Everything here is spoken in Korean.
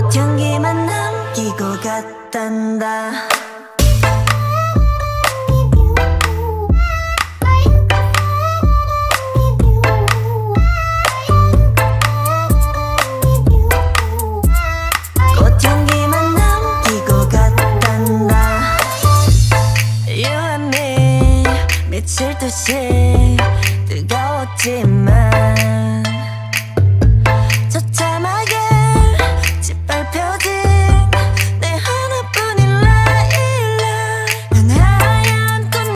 향기만 남기고 갔단다. 꽃향기만 남기고 갔단다. You and me 미칠 듯이 뜨거웠지만